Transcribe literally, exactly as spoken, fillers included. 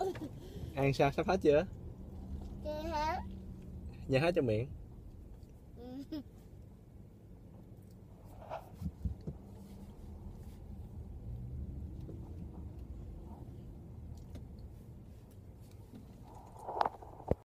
Ăn sao, sắp hết chưa? Chưa hết. Nhai hết trong miệng.